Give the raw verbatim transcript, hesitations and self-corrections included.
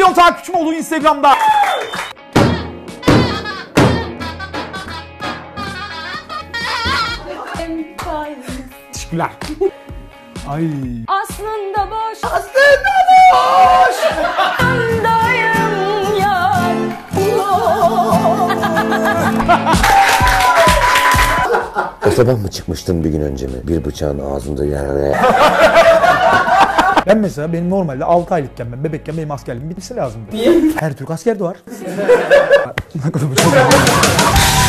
milyon takipçim oldu Instagram'da. Teşekkürler. Ay. Aslında boş. Aslında boş. Andayım ya. Otoban mı çıkmıştın bir gün önce mi? Bir bıçağın ağzında yer. Ben mesela benim normalde altı aylıkken ben bebekken benim askerliğim bitmesi lazımdı. Niye? Her Türk askerde var.